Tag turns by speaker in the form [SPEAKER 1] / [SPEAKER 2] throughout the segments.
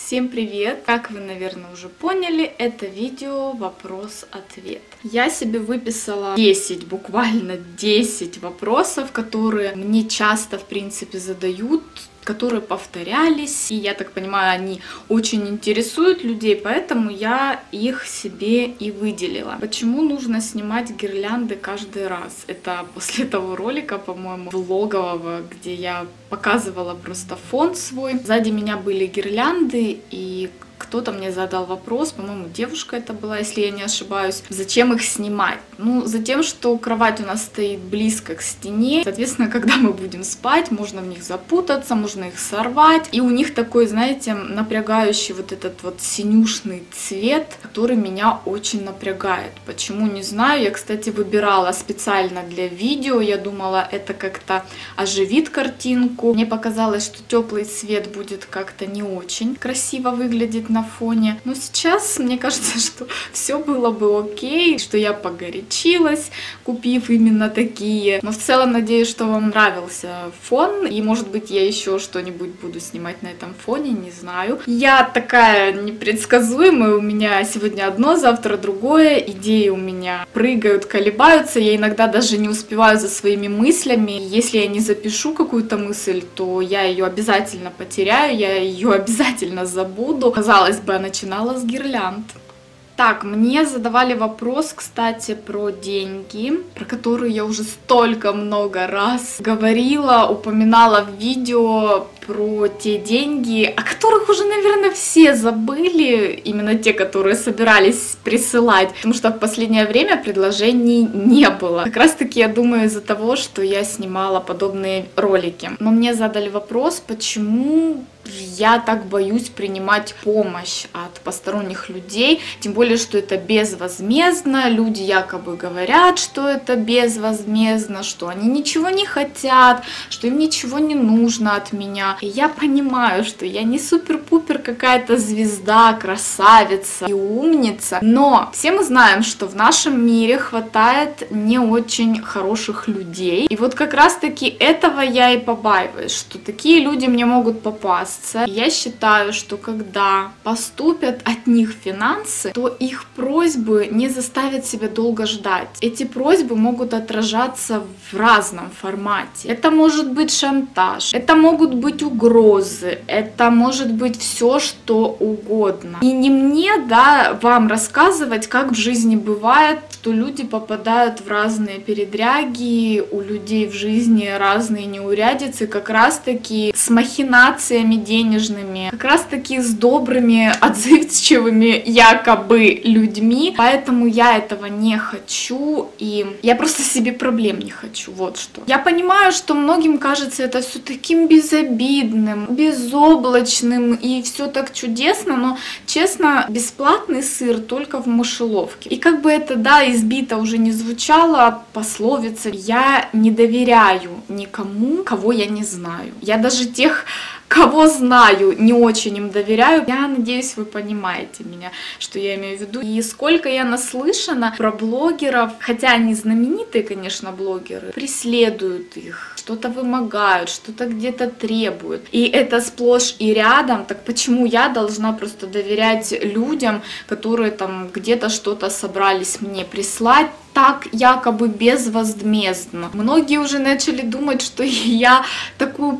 [SPEAKER 1] Всем привет! Как вы, наверное, уже поняли, это видео вопрос-ответ. Я себе выписала 10, буквально 10 вопросов, которые мне часто, в принципе, задают, которые повторялись, и я так понимаю, они очень интересуют людей, поэтому я их себе и выделила. Почему нужно снимать гирлянды каждый раз? Это после того ролика, по-моему, влогового, где я показывала просто фон свой. Сзади меня были гирлянды, и кто-то мне задал вопрос, по-моему, девушка это была, если я не ошибаюсь, зачем их снимать? Ну, затем, что кровать у нас стоит близко к стене, соответственно, когда мы будем спать, можно в них запутаться, можно их сорвать, и у них такой, знаете, напрягающий вот этот вот синюшный цвет, который меня очень напрягает. Почему, не знаю, я, кстати, выбирала специально для видео, я думала, это как-то оживит картинку, мне показалось, что теплый цвет будет как-то не очень красиво выглядеть на фоне. Но сейчас мне кажется, что все было бы окей, что я погорячилась, купив именно такие. Но в целом надеюсь, что вам нравился фон, и может быть я еще что-нибудь буду снимать на этом фоне, не знаю. Я такая непредсказуемая, у меня сегодня одно, завтра другое, идеи у меня прыгают, колебаются, я иногда даже не успеваю за своими мыслями. Если я не запишу какую-то мысль, то я ее обязательно потеряю, я ее обязательно забуду. Казалось бы, начинала с гирлянд. Так, мне задавали вопрос, кстати, про деньги, про которые я уже столько много раз говорила, упоминала в видео, про те деньги, о которых уже, наверное, все забыли, именно те, которые собирались присылать, потому что в последнее время предложений не было. Как раз таки, я думаю, из-за того, что я снимала подобные ролики. Но мне задали вопрос, почему я так боюсь принимать помощь от посторонних людей, тем более, что это безвозмездно, люди якобы говорят, что это безвозмездно, что они ничего не хотят, что им ничего не нужно от меня. И я понимаю, что я не супер-пупер какая-то звезда, красавица и умница, но все мы знаем, что в нашем мире хватает не очень хороших людей, и вот как раз-таки этого я и побаиваюсь, что такие люди мне могут попасться. Я считаю, что когда поступят от них финансы, то их просьбы не заставят себя долго ждать. Эти просьбы могут отражаться в разном формате. Это может быть шантаж, это могут быть угрозы, это может быть все, что угодно. И не мне, да, вам рассказывать, как в жизни бывает, что люди попадают в разные передряги, у людей в жизни разные неурядицы, как раз-таки с махинациями денежными, как раз-таки с добрыми, отзывчивыми якобы людьми. Поэтому я этого не хочу, и я просто себе проблем не хочу, вот что. Я понимаю, что многим кажется это все таким безобидным, безоблачным и все так чудесно, но, честно, бесплатный сыр только в мышеловке. И как бы это, да, избито уже не звучало, пословица, я не доверяю никому, кого я не знаю. Я даже тех, кого знаю, не очень им доверяю. Я надеюсь, вы понимаете меня, что я имею в виду. И сколько я наслышана про блогеров, хотя они знаменитые, конечно, блогеры, преследуют их, что-то вымогают, что-то где-то требуют. И это сплошь и рядом. Так почему я должна просто доверять людям, которые там где-то что-то собрались мне прислать, так якобы безвозмездно? Многие уже начали думать, что я такую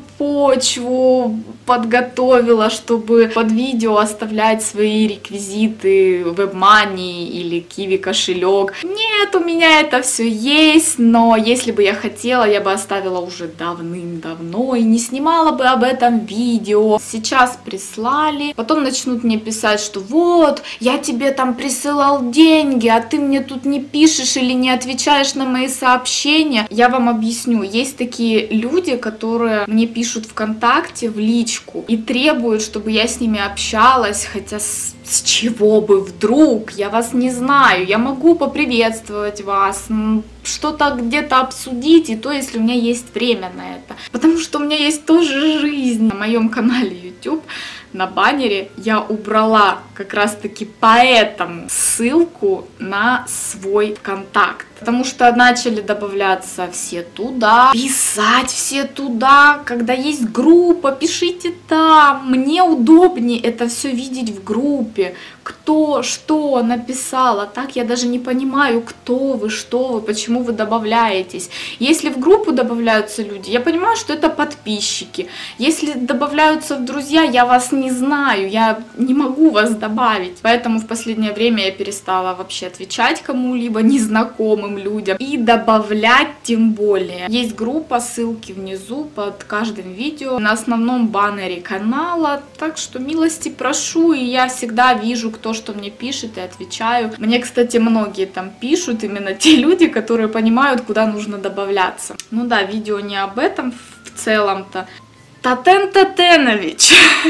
[SPEAKER 1] почву подготовила, чтобы под видео оставлять свои реквизиты, WebMoney или Kiwi кошелек. Нет, у меня это все есть, но если бы я хотела, я бы оставила уже давным-давно и не снимала бы об этом видео. Сейчас прислали, потом начнут мне писать, что вот, я тебе там присылал деньги, а ты мне тут не пишешь или не отвечаешь на мои сообщения. Я вам объясню, есть такие люди, которые мне пишут ВКонтакте в личку и требуют, чтобы я с ними общалась, хотя с чего бы вдруг, я вас не знаю, я могу поприветствовать вас, что-то где-то обсудить, и то, если у меня есть время на это, потому что у меня есть тоже жизнь на моем канале YouTube. YouTube на баннере я убрала как раз-таки поэтому ссылку на свой контакт. Потому что начали добавляться все туда, писать все туда. Когда есть группа, пишите там. Мне удобнее это все видеть в группе. Кто что написал. А так я даже не понимаю, кто вы, что вы, почему вы добавляетесь. Если в группу добавляются люди, я понимаю, что это подписчики. Если добавляются в друзья, я вас не знаю, я не могу вас добавить. Поэтому в последнее время я перестала вообще отвечать кому-либо незнакомым людям и добавлять тем более. Есть группа, ссылки внизу под каждым видео на основном баннере канала, так что милости прошу, и я всегда вижу, кто что мне пишет, и отвечаю. Мне, кстати, многие там пишут, именно те люди, которые понимают, куда нужно добавляться. Ну да, видео не об этом в целом-то. Татен Татенович,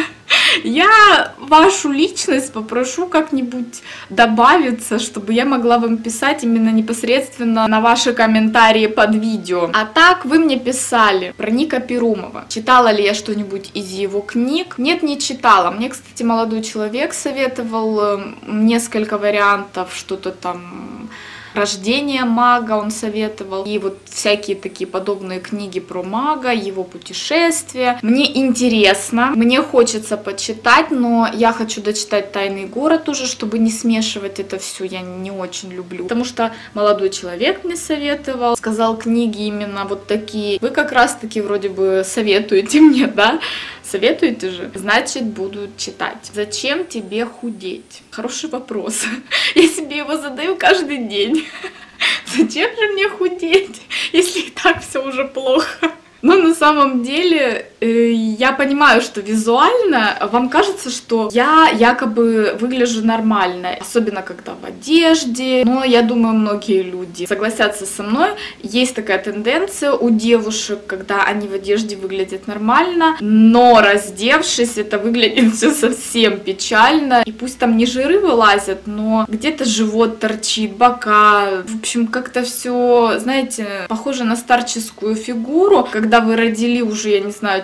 [SPEAKER 1] я вашу личность попрошу как-нибудь добавиться, чтобы я могла вам писать именно непосредственно на ваши комментарии под видео. А так вы мне писали про Ника Перумова. Читала ли я что-нибудь из его книг? Нет, не читала. Мне, кстати, молодой человек советовал несколько вариантов, что-то там... «Рождение мага» он советовал, и вот всякие такие подобные книги про мага, его путешествия. Мне интересно, мне хочется почитать, но я хочу дочитать «Тайный город» уже, чтобы не смешивать это все, я не очень люблю. Потому что молодой человек мне советовал, сказал книги именно вот такие. Вы как раз-таки вроде бы советуете мне, да? Советуете же? Значит, буду читать. Зачем тебе худеть? Хороший вопрос. Я себе его задаю каждый день. Зачем же мне худеть, если и так все уже плохо? Но на самом деле я понимаю, что визуально вам кажется, что я якобы выгляжу нормально, особенно когда в одежде. Но я думаю, многие люди согласятся со мной. Есть такая тенденция у девушек, когда они в одежде выглядят нормально, но раздевшись, это выглядит все совсем печально. И пусть там не жиры вылазят, но где-то живот торчит, бока. В общем, как-то все, знаете, похоже на старческую фигуру, когда вы родили уже, я не знаю,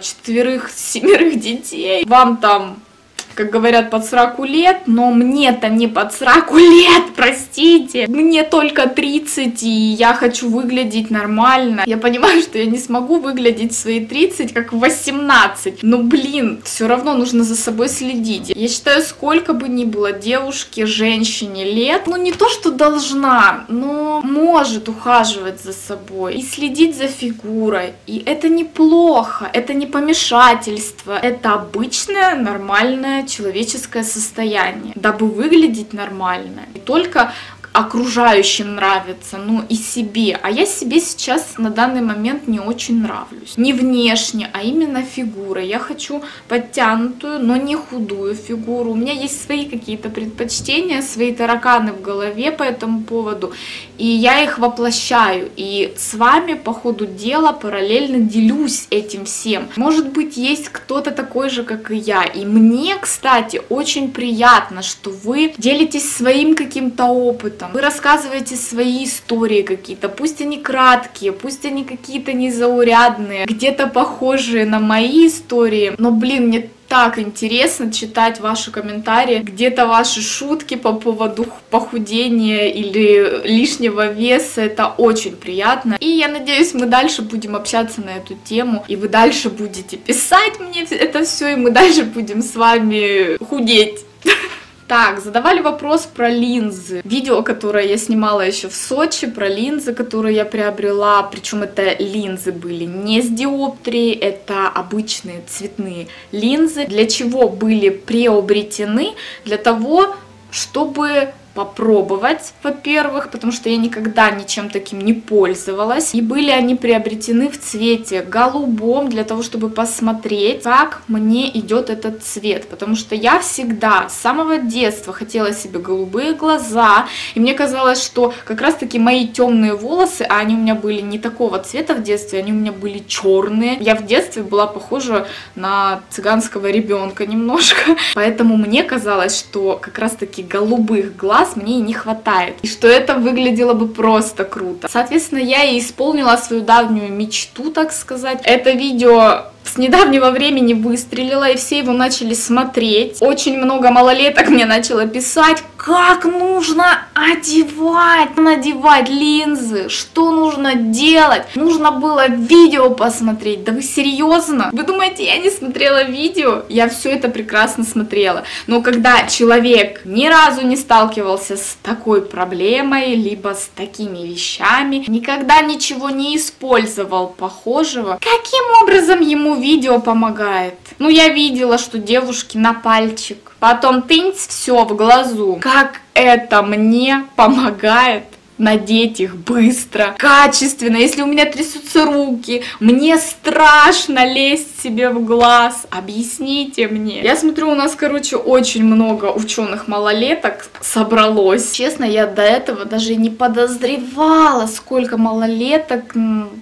[SPEAKER 1] 4-7 детей, вам там, как говорят, под 40 лет, но мне-то не под 40 лет, простите, мне только 30, и я хочу выглядеть нормально. Я понимаю, что я не смогу выглядеть в свои 30, как в 18, но, блин, все равно нужно за собой следить. Я считаю, сколько бы ни было девушке, женщине лет, ну не то, что должна, но может ухаживать за собой и следить за фигурой, и это неплохо, это не помешательство, это обычное, нормальное человеческое состояние, дабы выглядеть нормально. Не только окружающим нравится, но и себе. А я себе сейчас на данный момент не очень нравлюсь. Не внешне, а именно фигурой. Я хочу подтянутую, но не худую фигуру. У меня есть свои какие-то предпочтения, свои тараканы в голове по этому поводу. И я их воплощаю. И с вами по ходу дела параллельно делюсь этим всем. Может быть, есть кто-то такой же, как и я. И мне, кстати, очень приятно, что вы делитесь своим каким-то опытом. Вы рассказываете свои истории какие-то, пусть они краткие, пусть они какие-то незаурядные, где-то похожие на мои истории, но, блин, мне так интересно читать ваши комментарии, где-то ваши шутки по поводу похудения или лишнего веса, это очень приятно. И я надеюсь, мы дальше будем общаться на эту тему, и вы дальше будете писать мне это все, и мы дальше будем с вами худеть. Так, задавали вопрос про линзы. Видео, которое я снимала еще в Сочи, про линзы, которые я приобрела. Причем это линзы были не с диоптрией, это обычные цветные линзы. Для чего были приобретены? Для того, чтобы попробовать, во-первых, потому что я никогда ничем таким не пользовалась. И были они приобретены в цвете голубом, для того, чтобы посмотреть, как мне идет этот цвет. Потому что я всегда, с самого детства хотела себе голубые глаза. И мне казалось, что как раз-таки мои темные волосы, а они у меня были не такого цвета в детстве, они у меня были черные. Я в детстве была похожа на цыганского ребенка немножко. Поэтому мне казалось, что как раз-таки голубых глаз мне и не хватает, и что это выглядело бы просто круто. Соответственно, я и исполнила свою давнюю мечту, так сказать. Это видео с недавнего времени выстрелило, и все его начали смотреть. Очень много малолеток мне начало писать, как нужно надевать линзы, что нужно делать. Нужно было видео посмотреть. Да вы серьезно? Вы думаете, я не смотрела видео? Я все это прекрасно смотрела. Но когда человек ни разу не сталкивался с такой проблемой, либо с такими вещами, никогда ничего не использовал похожего, каким образом ему видео помогает? Ну, я видела, что девушки на пальчик, потом тынц, все в глазу. Как это мне помогает надеть их быстро, качественно? Если у меня трясутся руки, мне страшно лезть себе в глаз, объясните мне. Я смотрю, у нас, короче, очень много ученых малолеток собралось. Честно, я до этого даже не подозревала, сколько малолеток.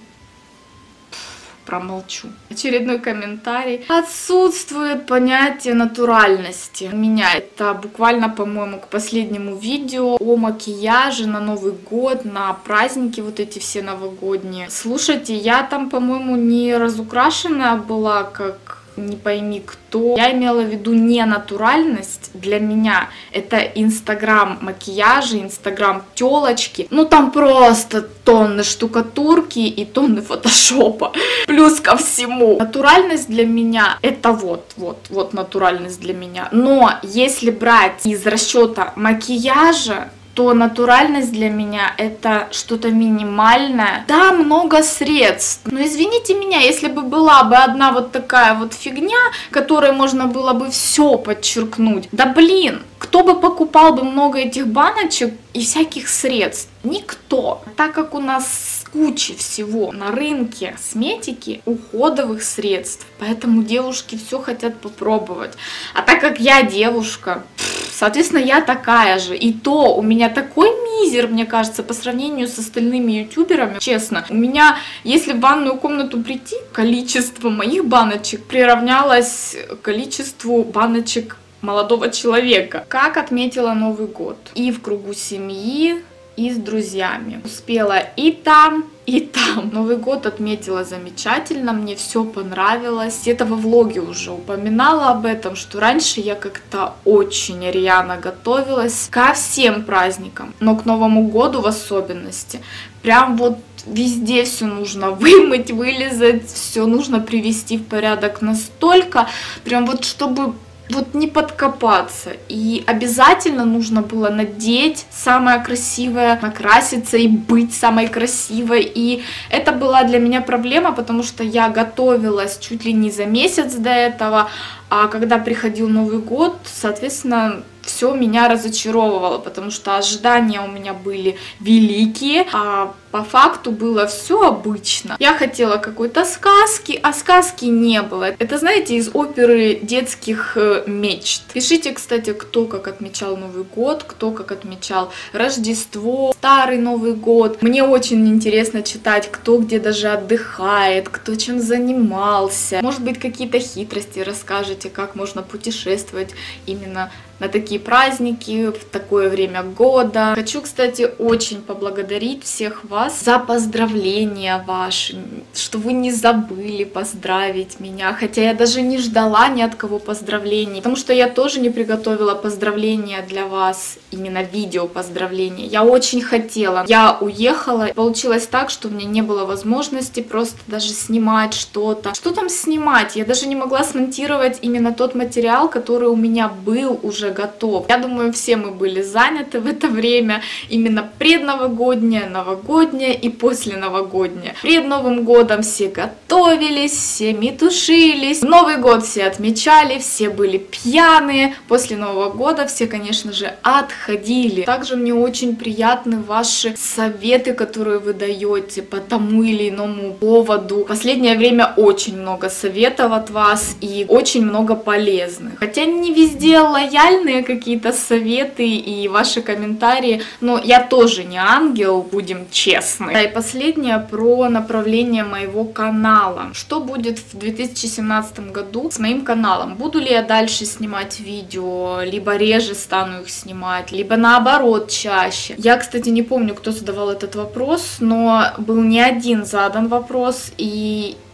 [SPEAKER 1] Промолчу. Очередной комментарий. Отсутствует понятие натуральности. У меня это буквально, по-моему, к последнему видео о макияже на Новый год, на праздники вот эти все новогодние. Слушайте, я там, по-моему, не разукрашенная была, как не пойми кто. Я имела в виду не натуральность. Для меня это инстаграм макияжа, инстаграм телочки. Ну там просто тонны штукатурки и тонны фотошопа. Плюс ко всему. Натуральность для меня это вот натуральность для меня. Но если брать из расчета макияжа, то натуральность для меня это что-то минимальное. Да, много средств. Но извините меня, если бы была бы одна вот такая вот фигня, которой можно было бы все подчеркнуть. Да блин, кто бы покупал бы много этих баночек и всяких средств? Никто. Так как у нас куча всего на рынке косметики, уходовых средств, поэтому девушки все хотят попробовать. А так как я девушка, соответственно, я такая же. И то у меня такой мизер, мне кажется, по сравнению с остальными ютуберами. Честно, у меня, если в ванную комнату прийти, количество моих баночек приравнялось к количеству баночек молодого человека. Как отметила Новый год? И в кругу семьи, и с друзьями. Успела и там, и там. Новый год отметила замечательно, мне все понравилось. Я во влоге уже упоминала об этом, что раньше я как-то очень рьяно готовилась ко всем праздникам, но к Новому году в особенности. Прям вот везде все нужно вымыть, вылезать, все нужно привести в порядок настолько, прям вот чтобы вот не подкопаться. И обязательно нужно было надеть самое красивое, накраситься и быть самой красивой. И это была для меня проблема, потому что я готовилась чуть ли не за месяц до этого, а когда приходил Новый год, соответственно, все меня разочаровывало, потому что ожидания у меня были великие, а по факту было все обычно. Я хотела какой-то сказки, а сказки не было. Это, знаете, из оперы детских мечт. Пишите, кстати, кто как отмечал Новый год, кто как отмечал Рождество, Старый Новый год. Мне очень интересно читать, кто где даже отдыхает, кто чем занимался. Может быть, какие-то хитрости расскажете, как можно путешествовать именно на такие праздники, в такое время года. Хочу, кстати, очень поблагодарить всех вас за поздравления ваши, что вы не забыли поздравить меня, хотя я даже не ждала ни от кого поздравлений, потому что я тоже не приготовила поздравления для вас, именно видео поздравления. Я очень хотела. Я уехала, получилось так, что у меня не было возможности просто даже снимать что-то. Что там снимать? Я даже не могла смонтировать именно тот материал, который у меня был уже готов. Я думаю, все мы были заняты в это время, именно предновогоднее, новогоднее и после новогоднее. Пред Новым годом все готовились, все метушились, Новый год все отмечали, все были пьяные, после Нового года все, конечно же, отходили. Также мне очень приятны ваши советы, которые вы даете по тому или иному поводу. В последнее время очень много советов от вас и очень много полезных. Хотя не везде лояльные какие-то советы и ваши комментарии, но я тоже не ангел, будем честны. Да, и последнее про направление моего канала. Что будет в 2017 году с моим каналом? Буду ли я дальше снимать видео, либо реже стану их снимать, либо наоборот чаще? Я, кстати, не помню, кто задавал этот вопрос, но был не один задан вопрос, и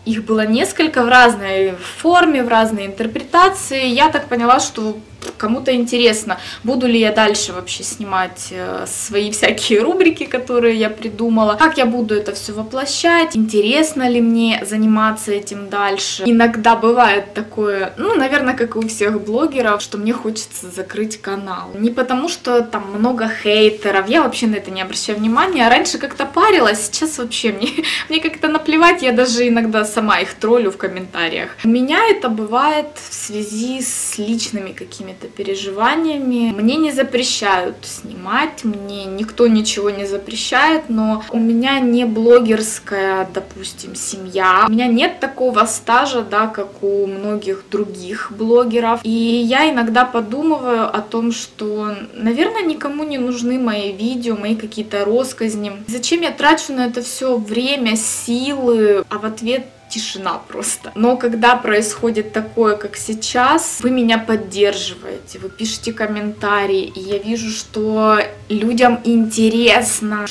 [SPEAKER 1] их было несколько в разной форме, в разной интерпретации. Я так поняла, что кому-то интересно, буду ли я дальше вообще снимать свои всякие рубрики, которые я придумала, как я буду это все воплощать, интересно ли мне заниматься этим дальше. Иногда бывает такое, ну, наверное, как и у всех блогеров, что мне хочется закрыть канал. Не потому, что там много хейтеров, я вообще на это не обращаю внимания. Раньше как-то парилась, сейчас вообще мне как-то наплевать, я даже иногда сама их троллю в комментариях. У меня это бывает в связи с личными какими-то переживаниями. Мне не запрещают снимать, мне никто ничего не запрещает, но у меня не блогерская, допустим, семья. У меня нет такого стажа, да, как у многих других блогеров. И я иногда подумываю о том, что, наверное, никому не нужны мои видео, мои какие-то россказни. Зачем я трачу на это все время, силы, а в ответ тишина просто. Но когда происходит такое, как сейчас, вы меня поддерживаете, вы пишете комментарии, и я вижу, что людям интересно,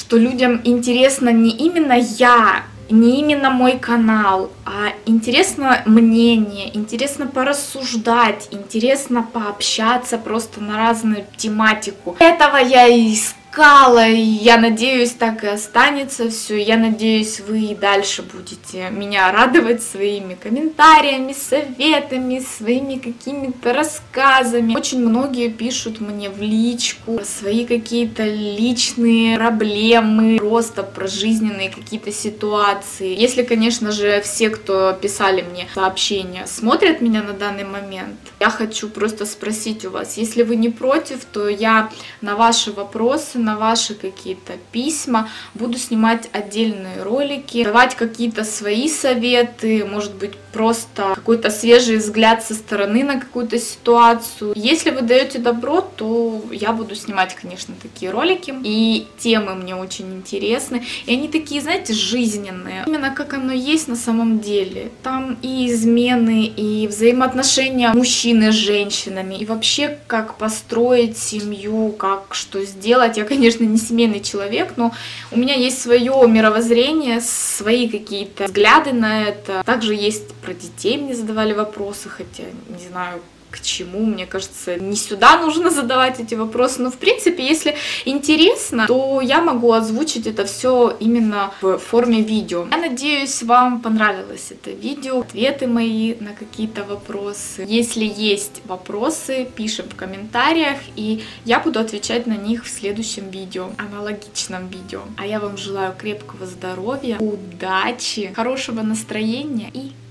[SPEAKER 1] не именно я, не именно мой канал, а интересно мнение, интересно порассуждать, интересно пообщаться просто на разную тематику. Этого я и искала, и я надеюсь, так и останется все. Я надеюсь, вы и дальше будете меня радовать своими комментариями, советами, своими какими-то рассказами. Очень многие пишут мне в личку свои какие-то личные проблемы, просто про жизненные какие-то ситуации. Если, конечно же, все, кто писали мне сообщения, смотрят меня на данный момент, я хочу просто спросить у вас, если вы не против, то я на ваши вопросы, на ваши какие-то письма буду снимать отдельные ролики, давать какие-то свои советы, может быть, просто какой-то свежий взгляд со стороны на какую-то ситуацию. Если вы даете добро, то я буду снимать, конечно, такие ролики. И темы мне очень интересны. И они такие, знаете, жизненные. Именно как оно есть на самом деле. Там и измены, и взаимоотношения мужчины с женщинами, и вообще, как построить семью, как что сделать. Я, конечно, не семейный человек, но у меня есть свое мировоззрение, свои какие-то взгляды на это. Также есть про детей мне задавали вопросы, хотя не знаю, к чему, мне кажется, не сюда нужно задавать эти вопросы, но в принципе, если интересно, то я могу озвучить это все именно в форме видео. Я надеюсь, вам понравилось это видео, ответы мои на какие-то вопросы. Если есть вопросы, пишем в комментариях, и я буду отвечать на них в следующем видео, аналогичном видео. А я вам желаю крепкого здоровья, удачи, хорошего настроения и